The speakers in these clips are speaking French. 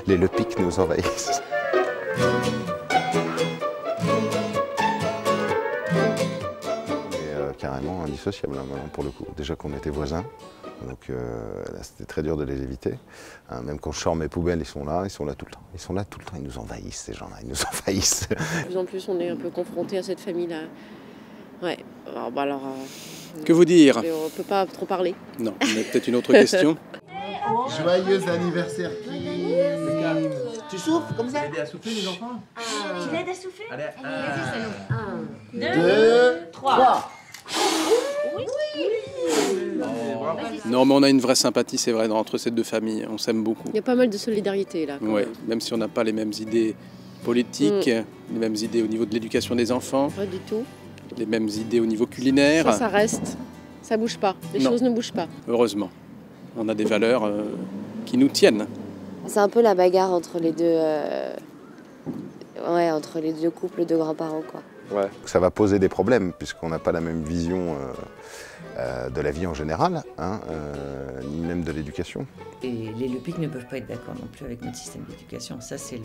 les Lepic nous envahissent. Carrément indissociable hein, pour le coup. Déjà qu'on était voisins, donc là c'était très dur de les éviter. Hein, même quand je sors mes poubelles, ils sont là tout le temps. Ils sont là tout le temps, ils nous envahissent ces gens-là, ils nous envahissent. De plus en plus on est un peu confrontés à cette famille-là. Ouais, alors que vous dire? On peut pas trop parler. Non, mais peut-être une autre question. Joyeux anniversaire Kim. Tu souffles comme ça? Tu l'aides à souffler les enfants? Tu l'aides à souffler? Allez, vas-y, Salon. 1, 2, 3. Non, mais on a une vraie sympathie, c'est vrai, entre ces deux familles. On s'aime beaucoup. Il y a pas mal de solidarité là. Oui, même si on n'a pas les mêmes idées politiques, les mêmes idées au niveau de l'éducation des enfants. Pas du tout. Les mêmes idées au niveau culinaire. Ça reste. Ça bouge pas. Les choses ne bougent pas. Heureusement. On a des valeurs qui nous tiennent. C'est un peu la bagarre entre les deux, entre les deux couples de grands-parents, quoi. Ouais. Ça va poser des problèmes puisqu'on n'a pas la même vision de la vie en général, hein, ni même de l'éducation. Et les Lepic ne peuvent pas être d'accord non plus avec notre système d'éducation. Ça, c'est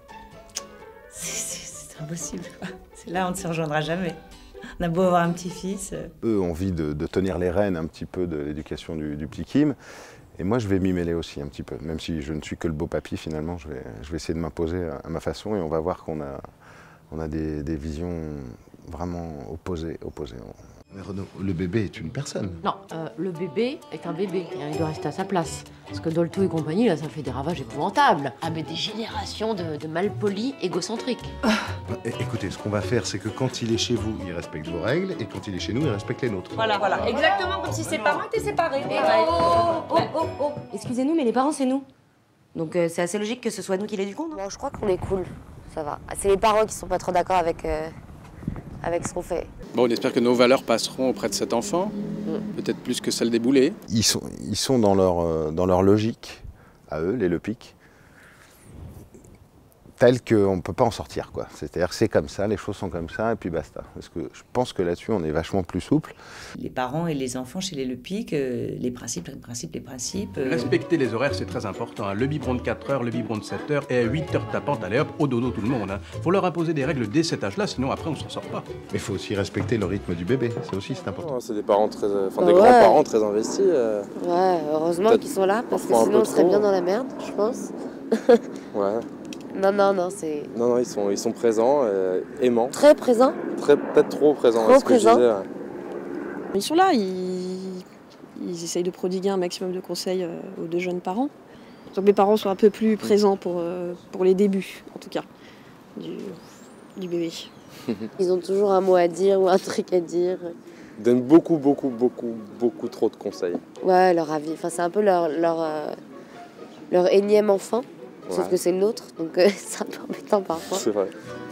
impossible, quoi. Là, on ne se rejoindra jamais. On a beau avoir un petit-fils. Eux ont envie de tenir les rênes un petit peu de l'éducation du petit Kim. Et moi, je vais m'y mêler aussi un petit peu. Même si je ne suis que le beau papy, finalement, je vais essayer de m'imposer à ma façon. Et on va voir qu'on a des visions vraiment opposées. Mais Renaud, le bébé est une personne. Non, le bébé est un bébé. Il doit rester à sa place. Parce que Dolto et compagnie, là, ça fait des ravages épouvantables. Ah, mais des générations de malpolis égocentriques. Écoutez, ce qu'on va faire, c'est que quand il est chez vous, il respecte vos règles, et quand il est chez nous, il respecte les nôtres. Voilà. Exactement comme si ses parents étaient séparés. Excusez-nous, mais les parents, c'est nous. Donc c'est assez logique que ce soit nous qui l'éduquons, non? Bon, je crois qu'on est cool, ça va. C'est les parents qui sont pas trop d'accord avec ce qu'on fait. Bon, on espère que nos valeurs passeront auprès de cet enfant, peut-être plus que celles des boulets. Ils sont dans leur logique, à eux, les Lepic, telle qu'on ne peut pas en sortir, quoi. C'est-à-dire que c'est comme ça, les choses sont comme ça, et puis basta. Parce que je pense que là-dessus, on est vachement plus souple. Les parents et les enfants chez les Lepic, les principes. Respecter les horaires, c'est très important. Hein. Le biberon de 4 heures, le biberon de 7 heures, et à 8 heures tapante, allez hop, au dodo tout le monde. Hein. Faut leur imposer des règles dès cet âge-là, sinon après on s'en sort pas. Mais il faut aussi respecter le rythme du bébé, ça aussi c'est important. C'est des parents des grands-parents très investis. Ouais, heureusement qu'ils sont là, parce que sinon on serait bien dans la merde, je pense. Ouais. Non, c'est... Non, ils sont présents, aimants. Très présents. Peut-être trop présents. Trop présents. Ils sont là, ils essayent de prodiguer un maximum de conseils aux deux jeunes parents. Donc les parents sont un peu plus présents pour les débuts, en tout cas, du bébé. Ils ont toujours un mot à dire ou un truc à dire. Ils donnent beaucoup trop de conseils. Ouais, leur avis. Enfin, c'est un peu leur énième enfant. Sauf que c'est le nôtre, donc c'est un peu embêtant parfois. C'est vrai.